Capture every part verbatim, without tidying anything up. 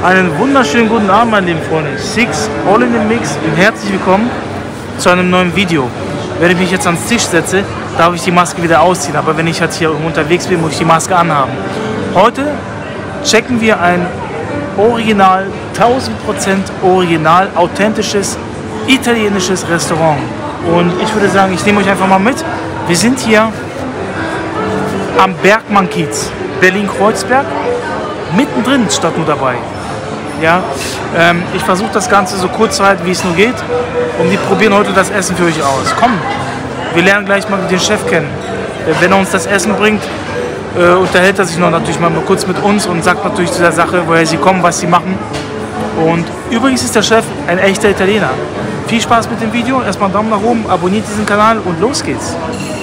Einen wunderschönen guten Abend, meine lieben Freunde. Six All in the Mix und herzlich willkommen zu einem neuen Video. Wenn ich mich jetzt ans Tisch setze, darf ich die Maske wieder ausziehen. Aber wenn ich jetzt hier unterwegs bin, muss ich die Maske anhaben. Heute checken wir ein original, tausend Prozent original, authentisches, italienisches Restaurant. Und ich würde sagen, ich nehme euch einfach mal mit. Wir sind hier am Bergmann-Kiez, Berlin-Kreuzberg, mittendrin statt nur dabei. Ja, ähm, ich versuche das Ganze so kurz zu halten, wie es nur geht. Und wir probieren heute das Essen für euch aus. Komm, wir lernen gleich mal den Chef kennen. Wenn er uns das Essen bringt, äh, unterhält er sich noch natürlich mal kurz mit uns und sagt natürlich zu der Sache, woher sie kommen, was sie machen. Und übrigens ist der Chef ein echter Italiener. Viel Spaß mit dem Video, erstmal einen Daumen nach oben, abonniert diesen Kanal und los geht's.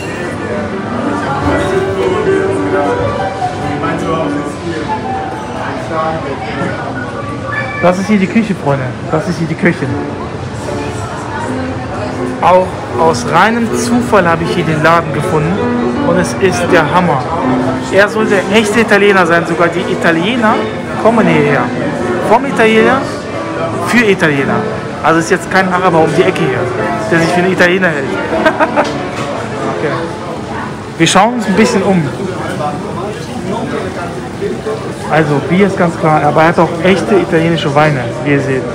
Das ist hier die Küche, Freunde. Das ist hier die Köchin. Auch aus reinem Zufall habe ich hier den Laden gefunden und es ist der Hammer. Er soll der echte Italiener sein, sogar die Italiener kommen hierher. Vom Italiener für Italiener. Also ist jetzt kein Araber um die Ecke hier, der sich für einen Italiener hält. Okay. Wir schauen uns ein bisschen um. Also Bier ist ganz klar, aber er hat auch echte italienische Weine, wie ihr seht.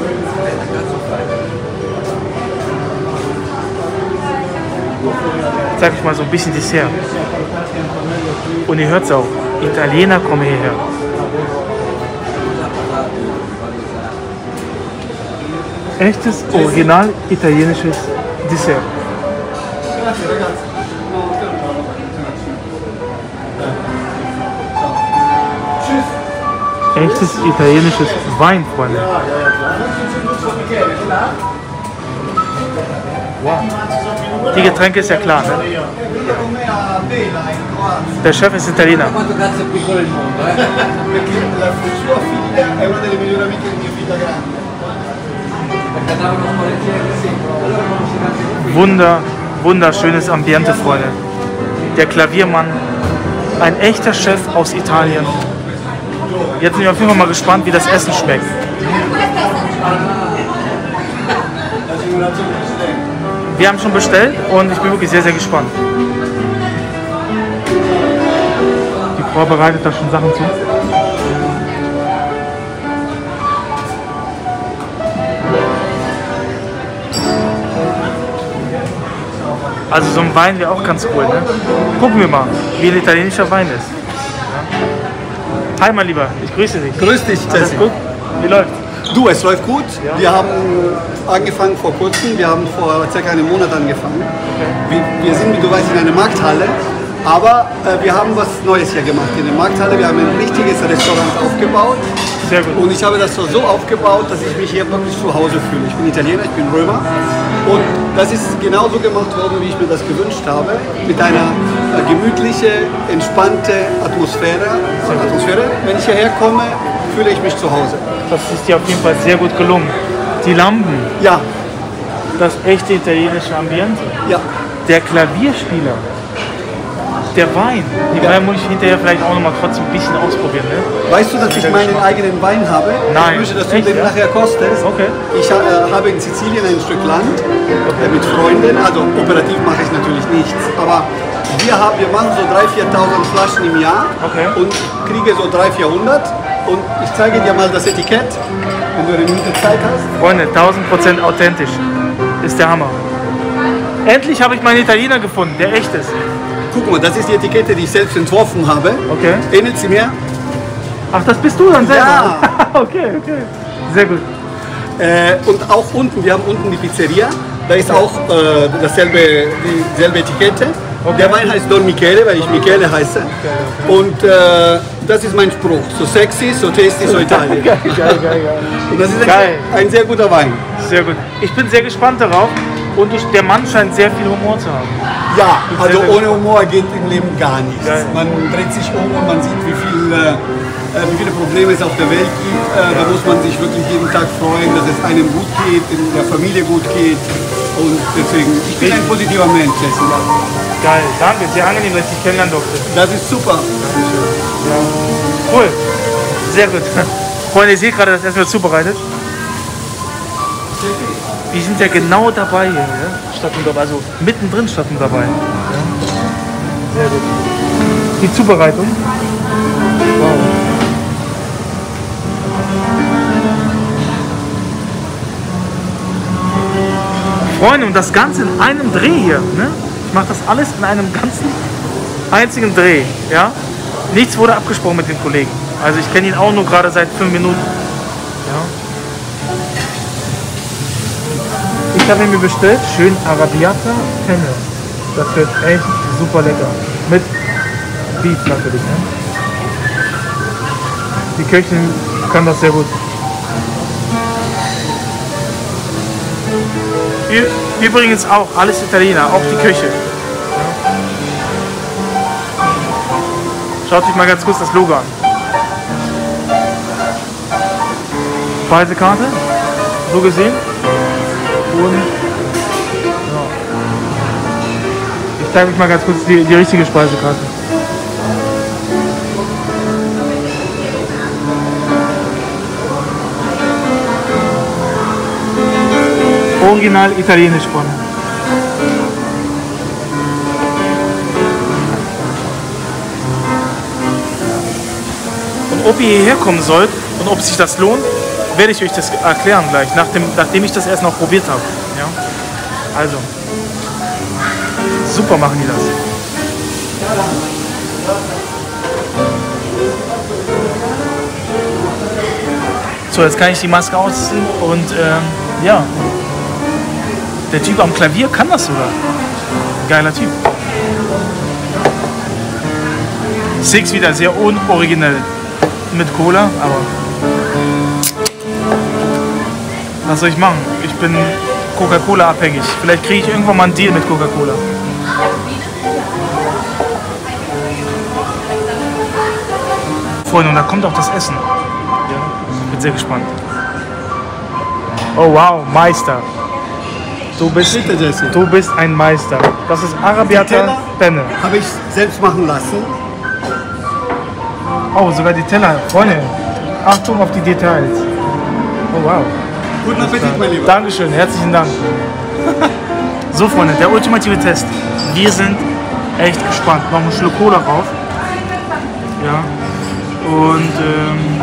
Ich zeige euch mal so ein bisschen Dessert. Und ihr hört es auch, Italiener kommen hierher. Echtes, original italienisches Dessert. Echtes italienisches Wein, Freunde. Wow. Die Getränke ist ja klar, ne? Der Chef ist Italiener. Wunder, wunderschönes Ambiente, Freunde. Der Klaviermann, ein echter Chef aus Italien. Jetzt bin ich auf jeden Fall mal gespannt, wie das Essen schmeckt. Wir haben schon bestellt und ich bin wirklich sehr, sehr gespannt. Die Frau bereitet da schon Sachen zu. Also so ein Wein wäre auch ganz cool, ne? Gucken wir mal, wie ein italienischer Wein ist. Hi, mein Lieber, ich grüße dich. Grüß dich, Jesse. Gut? Wie läuft's? Du, es läuft gut. Ja. Wir haben angefangen vor kurzem, wir haben vor circa einem Monat angefangen. Okay. Wir, wir sind, wie du weißt, in einer Markthalle, aber äh, wir haben was Neues hier gemacht. In der Markthalle, wir haben ein richtiges Restaurant aufgebaut. Sehr gut. Und ich habe das so aufgebaut, dass ich mich hier wirklich zu Hause fühle. Ich bin Italiener, ich bin Römer. Und das ist genauso gemacht worden, wie ich mir das gewünscht habe. Mit einer äh, gemütlichen, entspannten Atmosphäre. Atmosphäre. Wenn ich hierher komme, fühle ich mich zu Hause. Das ist dir auf jeden Fall sehr gut gelungen. Die Lampen, Ja, das echte italienische Ambiente, ja. der Klavierspieler, der Wein. Die Ja. Wein muss ich hinterher vielleicht auch noch mal trotzdem ein bisschen ausprobieren, ne? Weißt du, dass ich meinen eigenen Wein habe? Nein. Ich möchte, dass du Echt, den ja? nachher kostest. Okay. Ich äh, habe in Sizilien ein Stück Land äh, mit Freunden. Also operativ mache ich natürlich nichts. Aber wir, haben, wir machen so dreitausend, viertausend Flaschen im Jahr. Okay. Und ich kriege so dreihundert, vierhundert. Und ich zeige dir mal das Etikett, wenn du eine Minute Zeit hast. Freunde, tausend Prozent authentisch. Ist der Hammer. Endlich habe ich meinen Italiener gefunden, der echt ist. Guck mal, das ist die Etikette, die ich selbst entworfen habe. Okay. Ähnelt sie mir? Ach, das bist du dann selber? Ja. Okay, okay. Sehr gut. Äh, und auch unten, wir haben unten die Pizzeria, da ist auch äh, dasselbe, dieselbe Etikette. Okay. Der Wein heißt Don Michele, weil ich Michele heiße. Und äh, das ist mein Spruch, so sexy, so tasty, so Italien. Geil, geil, geil, geil. Und das ist ein, Geil. ein sehr guter Wein. Sehr gut. Ich bin sehr gespannt darauf und du, der Mann scheint sehr viel Humor zu haben. Ja, also Sehr, sehr ohne Humor geht im Leben gar nichts. Geil. Man dreht sich um und man sieht, wie, viel, äh, wie viele Probleme es auf der Welt gibt. Äh, da muss man sich wirklich jeden Tag freuen, dass es einem gut geht, in der Familie gut geht. Und deswegen, ich bin ein positiver Mensch. Geil, danke, sehr angenehm, dass ich dich kennenlernen durfte. Das ist super. Ja. Cool, sehr gut. Freunde, ihr seht gerade, das Essen wird zubereitet. Wir sind ja genau dabei hier, ja? Statt und dabei, also mittendrin statt und dabei. Ja? Sehr gut. Die Zubereitung. Wow. Freunde, und das Ganze in einem Dreh hier. Ne? Ich mache das alles in einem ganzen einzigen Dreh. Ja? Nichts wurde abgesprochen mit den Kollegen. Also ich kenne ihn auch nur gerade seit fünf Minuten. Ja? Ich habe mir bestellt, schön Arrabbiata Penne. Das wird echt super lecker. Mit Beef natürlich. Ne? Die Köchin kann das sehr gut. Übrigens auch alles Italiener, auch die Küche. Schaut euch mal ganz kurz das Logo an. Speisekarte, so gesehen. Und ja. Ich zeige euch mal ganz kurz die, die richtige Speisekarte. Original italienisch von. Und ob ihr hierher kommen sollt und ob sich das lohnt, werde ich euch das erklären gleich, nachdem, nachdem ich das Essen auch probiert habe. Ja? Also, super machen die das. So, jetzt kann ich die Maske ausziehen und ähm, ja, der Typ am Klavier kann das sogar. Geiler Typ. Six wieder sehr unoriginell mit Cola, aber was soll ich machen? Ich bin Coca-Cola abhängig. Vielleicht kriege ich irgendwann mal einen Deal mit Coca-Cola. Freunde, und da kommt auch das Essen. Ja, ich bin sehr gespannt. Oh wow, Meister. Du bist, du bist ein Meister. Das ist Arrabbiata Penne. Habe ich selbst machen lassen. Oh, sogar die Teller. Freunde, Achtung auf die Details. Oh wow. Guten Appetit, mein Lieber. Dankeschön, herzlichen Dank. So Freunde, der ultimative Test. Wir sind echt gespannt. Noch einen Schluck Cola drauf. Ja. Und ähm,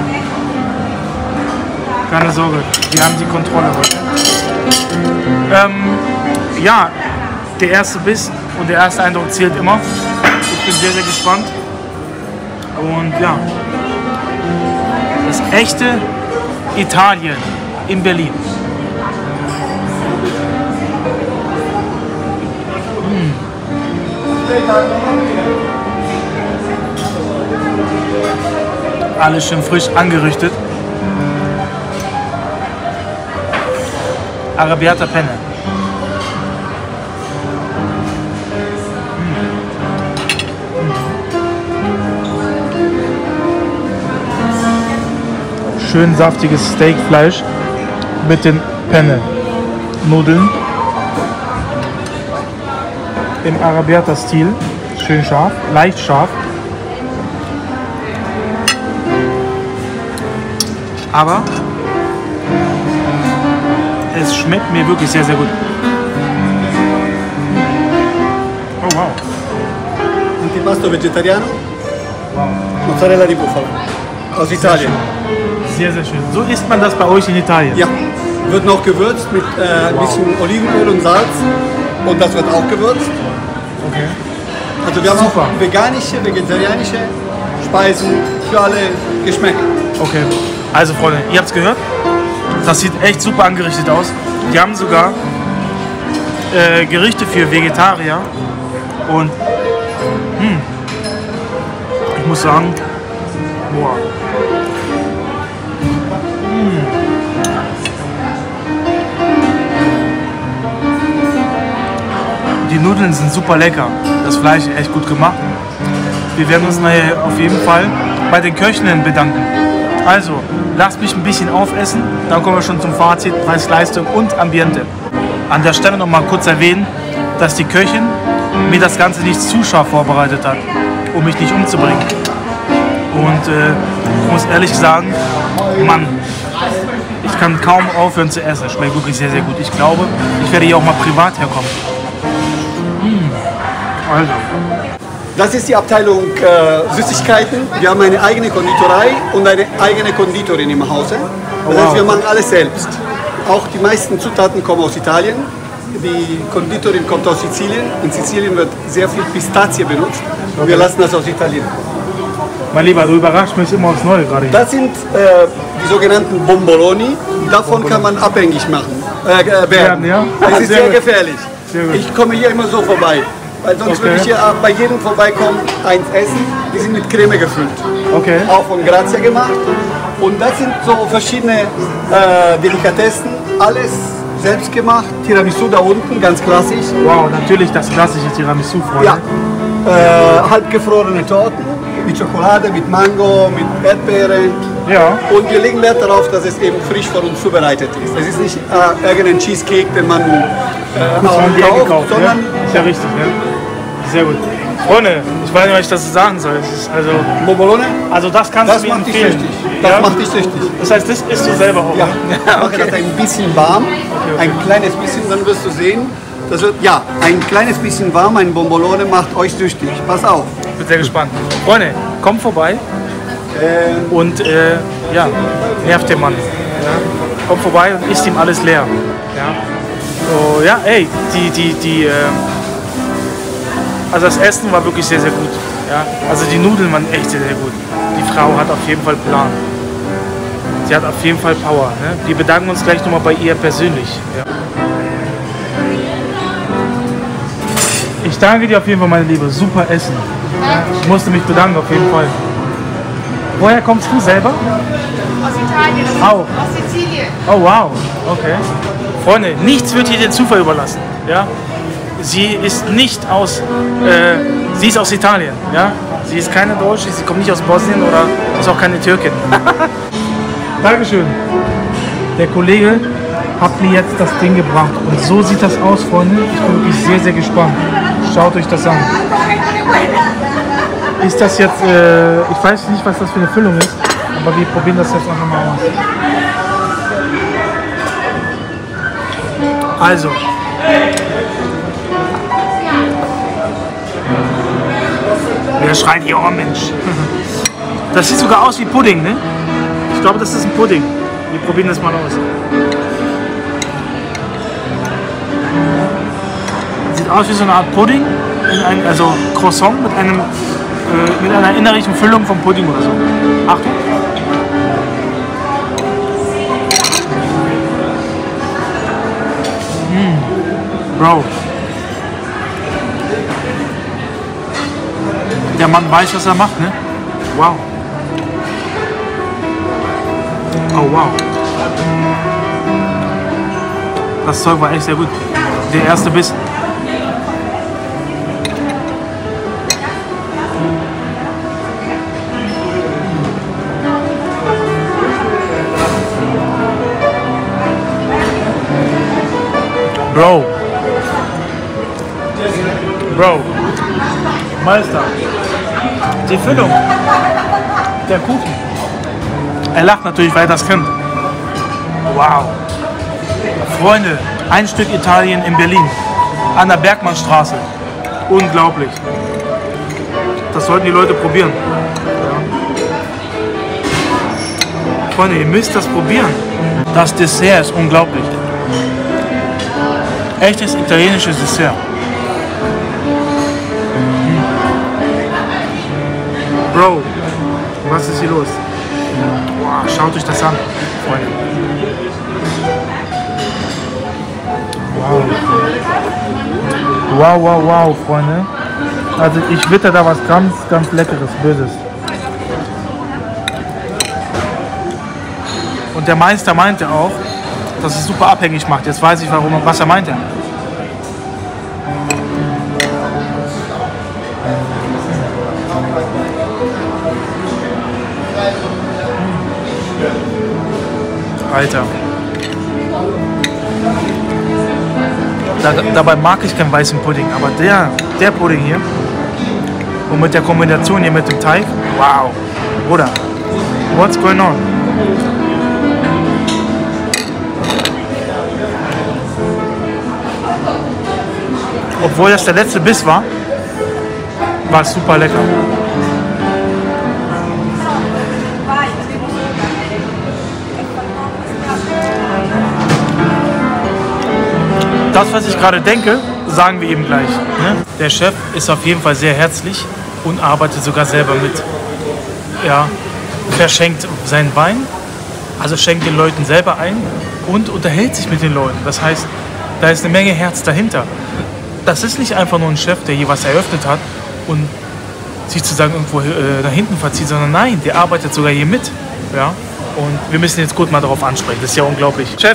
keine Sorge, wir haben die Kontrolle heute. Ähm, ja, der erste Biss und der erste Eindruck zählt immer. Ich bin sehr, sehr gespannt. Und ja, das echte Italien in Berlin. Mm. Alles schön frisch angerichtet. Arrabbiata Penne. Schön saftiges Steakfleisch mit den Penne-Nudeln im Arrabbiata-Stil. Schön scharf, leicht scharf. Aber es schmeckt mir wirklich sehr, sehr gut. Oh wow. Antipasto vegetariano. Wow. Mozzarella di Bufala. Aus Italien. Sehr, sehr schön. So isst man das bei euch in Italien? Ja. Wird noch gewürzt mit äh, ein bisschen Olivenöl und Salz. Und das wird auch gewürzt. Okay. Also wir haben Super. auch veganische, vegetarische Speisen für alle Geschmäcker. Okay. Also Freunde, ihr habt es gehört. Das sieht echt super angerichtet aus. Die haben sogar äh, Gerichte für Vegetarier. Und hm, ich muss sagen, boah. Hm. Die Nudeln sind super lecker. Das Fleisch ist echt gut gemacht. Wir werden uns nachher auf jeden Fall bei den Köchinnen bedanken. Also, lasst mich ein bisschen aufessen, dann kommen wir schon zum Fazit, Preis-Leistung und Ambiente. An der Stelle noch mal kurz erwähnen, dass die Köchin mir das Ganze nicht zu scharf vorbereitet hat, um mich nicht umzubringen. Und äh, ich muss ehrlich sagen, Mann, ich kann kaum aufhören zu essen. Es schmeckt wirklich sehr, sehr gut. Ich glaube, ich werde hier auch mal privat herkommen. Mmh. Also. Das ist die Abteilung äh, Süßigkeiten. Wir haben eine eigene Konditorei und eine eigene Konditorin im Hause. Das heißt, wir machen alles selbst. Auch die meisten Zutaten kommen aus Italien. Die Konditorin kommt aus Sizilien. In Sizilien wird sehr viel Pistazie benutzt. Und wir lassen das aus Italien. Mein Lieber, du überraschst mich immer aufs Neue gerade hier. Das sind äh, die sogenannten Bomboloni. Davon kann man abhängig machen, äh, werden. Ja, das ist sehr, sehr gefährlich. Sehr ich komme hier immer so vorbei. Weil sonst okay. würde ich hier bei jedem vorbeikommen, eins essen. Die sind mit Creme gefüllt. Okay. Auch von Grazia gemacht. Und das sind so verschiedene äh, Delikatessen. Alles selbst gemacht. Tiramisu da unten, ganz klassisch. Wow, natürlich das klassische Tiramisu, Freunde. Ja. Äh, halbgefrorene Torten mit Schokolade, mit Mango, mit Erdbeeren. Ja. Und wir legen Wert darauf, dass es eben frisch von uns zubereitet ist. Es ist nicht äh, irgendein Cheesecake, den man äh, kauft, gekauft, sondern... Ne? Ist ja richtig, ne? Sehr gut. Freunde, ich weiß nicht, was ich das sagen soll. Das ist also, Bombolone? Also das kannst das du mir macht empfehlen. Dich süchtig. Das ja? macht dich süchtig. Das heißt, das isst du selber auch? Ja. Ne? Ich mache das ein bisschen warm, okay, okay. ein kleines bisschen, dann wirst du sehen. Das wird, ja, ein kleines bisschen warm, ein Bombolone macht euch süchtig. Pass auf. Ich bin sehr gespannt. Freunde, kommt vorbei ähm. und äh, ja, nervt den Mann. Ja? Kommt vorbei und isst ihm alles leer. Ja, so, ja ey, die, die, die, äh, also das Essen war wirklich sehr, sehr gut. Ja? Also die Nudeln waren echt sehr, sehr gut. Die Frau hat auf jeden Fall Plan. Sie hat auf jeden Fall Power. Ne? Wir bedanken uns gleich nochmal bei ihr persönlich. Ja? Ich danke dir auf jeden Fall, meine Liebe. Super Essen. Ja? Ich musste mich bedanken auf jeden Fall. Woher kommst du selber? Aus Italien, Auch. aus Sizilien. Oh wow, okay. Freunde, nichts wird hier den Zufall überlassen. Ja? Sie ist nicht aus, äh, sie ist aus Italien. Ja? Sie ist keine Deutsche, sie kommt nicht aus Bosnien oder ist auch keine Türkin. Dankeschön. Der Kollege hat mir jetzt das Ding gebracht und so sieht das aus, Freunde. Ich bin wirklich sehr, sehr gespannt. Schaut euch das an. Ist das jetzt, äh, ich weiß nicht, was das für eine Füllung ist, aber wir probieren das jetzt einfach mal aus. Also. Wer schreit hier, oh Mensch. Das sieht sogar aus wie Pudding, ne? Ich glaube, das ist ein Pudding. Wir probieren das mal aus. Sieht aus wie so eine Art Pudding, in ein, also Croissant mit, einem, äh, mit einer innerlichen Füllung vom Pudding oder so. Achtung. Mmh. Bro. Der Mann weiß, was er macht, ne? Wow. Oh wow. Das Zeug war echt sehr gut. Der erste Biss. Bro. Bro. Meister. Die Füllung. Der Kuchen. Er lacht natürlich, weil er das kennt. Wow. Freunde, ein Stück Italien in Berlin. An der Bergmannstraße. Unglaublich. Das sollten die Leute probieren. Ja. Freunde, ihr müsst das probieren. Das Dessert ist unglaublich. Echtes italienisches Dessert. Bro, was ist hier los? Wow, schaut euch das an, Freunde. Wow. Wow, wow, wow, Freunde. Also ich witter da was ganz, ganz Leckeres, Böses. Und der Meister meinte auch, dass es super abhängig macht. Jetzt weiß ich, warum, was er meinte. Alter. Da, dabei mag ich keinen weißen Pudding, aber der, der Pudding hier und mit der Kombination hier mit dem Teig, wow. Bruder, what's going on? Obwohl das der letzte Biss war, war es super lecker. Das, was ich gerade denke, sagen wir eben gleich. Ne? Der Chef ist auf jeden Fall sehr herzlich und arbeitet sogar selber mit. Ja, verschenkt sein Wein, also schenkt den Leuten selber ein und unterhält sich mit den Leuten. Das heißt, da ist eine Menge Herz dahinter. Das ist nicht einfach nur ein Chef, der hier was eröffnet hat und sich sozusagen irgendwo äh, nach hinten verzieht, sondern nein, der arbeitet sogar hier mit. Ja? Und wir müssen jetzt gut mal darauf ansprechen. Das ist ja unglaublich. Chef,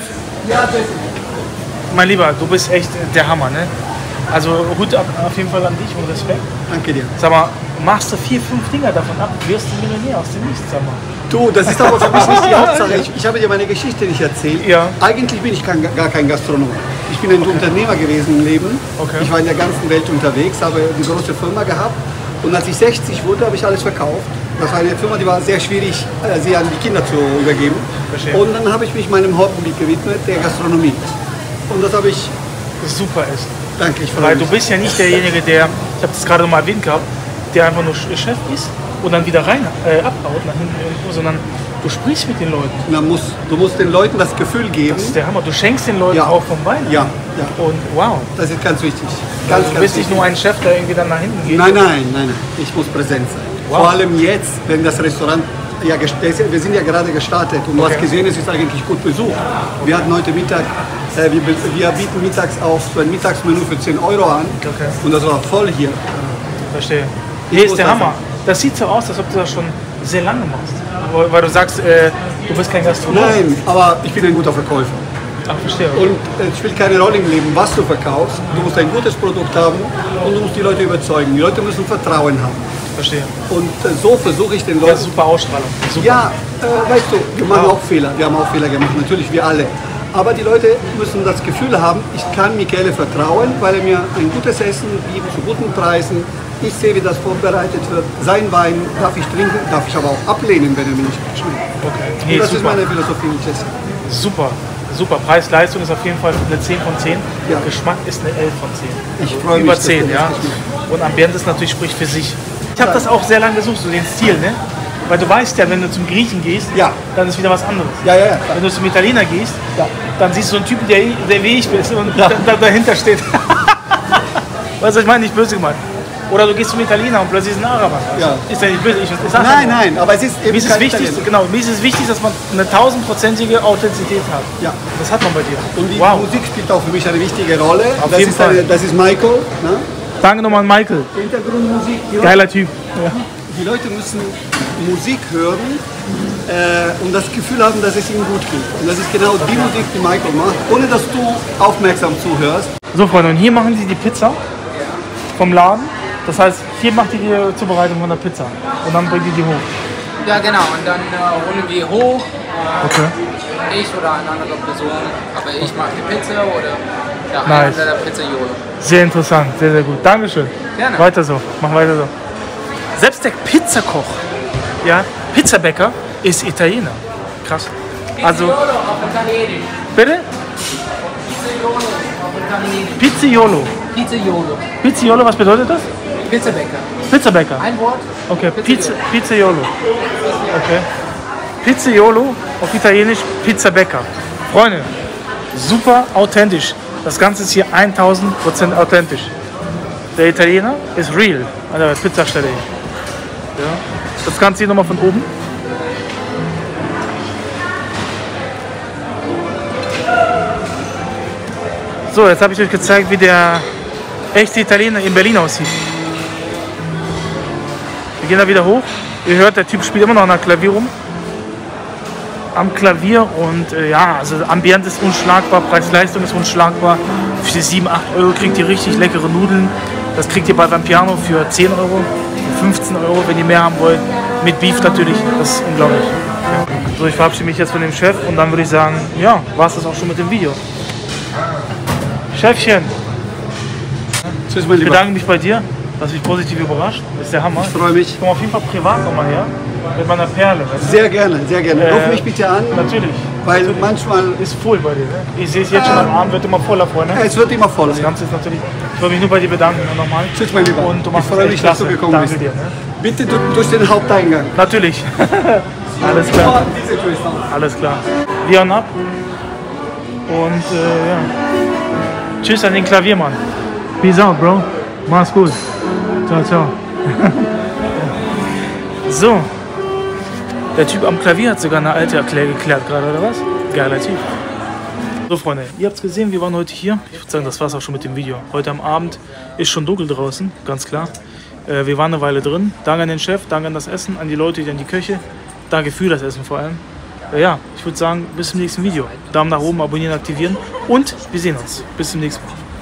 mein Lieber, du bist echt der Hammer, ne? Also Hut ab auf jeden Fall an dich und Respekt. Danke dir. Sag mal, machst du vier, fünf Dinger davon ab, wirst du Millionär aus dem Nichts, sag mal. Du, das ist aber für mich nicht die Hauptsache. Ich, ich habe dir meine Geschichte nicht erzählt. Ja. Eigentlich bin ich kein, gar kein Gastronom. Ich bin ein Okay. Unternehmer gewesen im Leben. Okay. Ich war in der ganzen Welt unterwegs, habe eine große Firma gehabt. Und als ich sechzig wurde, habe ich alles verkauft. Das war eine Firma, die war sehr schwierig, äh, sie an die Kinder zu übergeben. Verstehe. Und dann habe ich mich meinem Hobby gewidmet, der Gastronomie. Und das habe ich, Das super ist. danke, ich freue Weil mich. du bist ja nicht derjenige, der, ich habe das gerade noch mal erwähnt gehabt, der einfach nur Chef ist und dann wieder rein äh, abhaut nach hinten irgendwo, sondern du sprichst mit den Leuten. Man muss, du musst den Leuten das Gefühl geben. Das ist der Hammer. Du schenkst den Leuten Ja. auch vom Wein. Ja, ja. Und wow. Das ist ganz wichtig. Ganz, Also du ganz bist nicht wichtig. nur ein Chef, der irgendwie dann nach hinten geht. Nein, nein, nein, nein. Ich muss präsent sein. Wow. Vor allem jetzt, wenn das Restaurant, ja, gest- wir sind ja gerade gestartet und du Okay. hast gesehen, es ist eigentlich gut besucht. Wir hatten heute Mittag, äh, wir, be- wir bieten mittags auch so ein Mittagsmenü für zehn Euro an Okay. und das war voll hier. Verstehe. Ich Hier ist muss der das Hammer. Das sieht so aus, als ob du das schon sehr lange machst. Weil, weil du sagst, äh, du bist kein Gastronom. Nein, aber ich bin ein guter Verkäufer. Ach, verstehe. Und äh, es spielt keine Rolle im Leben, was du verkaufst. Du musst ein gutes Produkt haben und du musst die Leute überzeugen. Die Leute müssen Vertrauen haben. Verstehe. Und äh, so versuche ich den Ja, Leuten... super Ausstrahlung. Super. Ja, äh, weißt du, wir machen auch Fehler. Wir haben auch Fehler gemacht, natürlich wir alle. Aber die Leute müssen das Gefühl haben, ich kann Michele vertrauen, weil er mir ein gutes Essen gibt, zu guten Preisen. Ich sehe, wie das vorbereitet wird. Sein Wein darf ich trinken, darf ich aber auch ablehnen, wenn er mir nicht schmeckt. Okay. Und Nee, das ist super. meine Philosophie mit Essen. Super. Super. Preis-Leistung ist auf jeden Fall eine zehn von zehn. Ja. Geschmack ist eine elf von zehn. Ich freue mich, Über dass zehn, dir ja. das geschmeckt. Und Ambiente ist natürlich spricht für sich. Ich habe das auch sehr lange gesucht, so den Stil, ne? Weil du weißt ja, wenn du zum Griechen gehst, Ja. dann ist wieder was anderes. Ja, ja, ja. Wenn du zum Italiener gehst, Ja. dann siehst du so einen Typen, der, der wie ich bin und Ja. da, da, dahinter steht. Weißt du, ich meine, nicht böse gemeint. Oder du gehst zum Italiener und plötzlich ist ein Araber. Ja. Ist ja nicht böse. Ich, ich sag's Nein, einfach. nein, aber es ist eben Mir ist, es kein wichtig, Italiener. genau, mir ist es wichtig, dass man eine tausendprozentige Authentizität hat. Ja. Das hat man bei dir. Und die Wow. Musik spielt auch für mich eine wichtige Rolle. Auf das, jeden ist Fall. eine, das ist Michael. Ne? Danke nochmal an Michael. Hintergrundmusik. Die Leute, Geiler Typ. Ja. die Leute müssen Musik hören äh, und das Gefühl haben, dass es ihnen gut geht. Und das ist genau die Musik, die Michael macht, ohne dass du aufmerksam zuhörst. So Freunde, und hier machen sie die Pizza vom Laden. Das heißt, hier macht ihr die Zubereitung von der Pizza und dann bringt ihr die hoch. Ja, genau. Und dann äh, holen wir hoch. Äh, Okay. Ich oder eine andere Person. Aber ich mache die Pizza oder ja, Nice. einer der Pizzaiolo. Sehr interessant, sehr, sehr gut. Dankeschön. Gerne. Weiter so, mach weiter so. Selbst der Pizzakoch, ja, Pizzabäcker, ist Italiener. Krass. Also, Pizzaiolo auf Italienisch. bitte? Pizzaiolo auf Italienisch. Pizzaiolo. Pizzaiolo. Pizzaiolo, was bedeutet das? Pizzabäcker. Pizzabäcker. Ein Wort. Okay, Pizza, Pizzaiolo. Pizzaiolo. Okay. Pizzaiolo, auf Italienisch Pizzabäcker. Freunde, super authentisch. Das Ganze ist hier tausend Prozent authentisch. Der Italiener ist real an der Pizzastelle hier. Ja. Das Ganze hier nochmal von oben. So, jetzt habe ich euch gezeigt, wie der echte Italiener in Berlin aussieht. Wir gehen da wieder hoch. Ihr hört, der Typ spielt immer noch an der Klavier rum. Am Klavier und äh, ja, also Ambiente ist unschlagbar, Preis-Leistung ist unschlagbar. Für sieben, acht Euro kriegt ihr richtig leckere Nudeln. Das kriegt ihr bei Vampiano für zehn Euro, für fünfzehn Euro, wenn ihr mehr haben wollt. Mit Beef natürlich, das ist unglaublich. Ja. So, ich verabschiede mich jetzt von dem Chef und dann würde ich sagen, ja, war es das auch schon mit dem Video. Chefchen, Tschüss, mein ich Lieber. bedanke mich bei dir. Das mich positiv überrascht. Das ist der Hammer. Ich freue mich. Ich komme auf jeden Fall privat nochmal her. Mit meiner Perle. Weißt du? Sehr gerne, sehr gerne. Äh, Ruf mich bitte an. Natürlich. Weil natürlich. manchmal. Ist voll bei dir, ne? Ich sehe es jetzt schon am Abend, wird immer voller, Freunde. Es wird immer voller. Das Ganze ist natürlich. Ich wollte mich nur bei dir bedanken nochmal. Tschüss, mein Lieber. Und du Ich machst freue es mich, echt dass du klasse. gekommen Danke bist. dir. Ne? Bitte du, durch den Haupteingang. Natürlich. Alles klar. Oh, diese Tür ist auf. Alles klar. Wir hauen ab. Und äh, ja. Tschüss an den Klaviermann. Peace out, Bro. Mach's gut. Ciao, ciao. So. Der Typ am Klavier hat sogar eine alte Erklärung geklärt gerade, oder was? Geiler Typ. So, Freunde, ihr habt es gesehen, wir waren heute hier. Ich würde sagen, das war's auch schon mit dem Video. Heute am Abend ist schon dunkel draußen, ganz klar. Äh, wir waren eine Weile drin. Danke an den Chef, danke an das Essen, an die Leute, an die Köche. Danke für das Essen vor allem. Äh, ja, ich würde sagen, bis zum nächsten Video. Daumen nach oben, abonnieren, aktivieren und wir sehen uns. Bis zum nächsten Mal.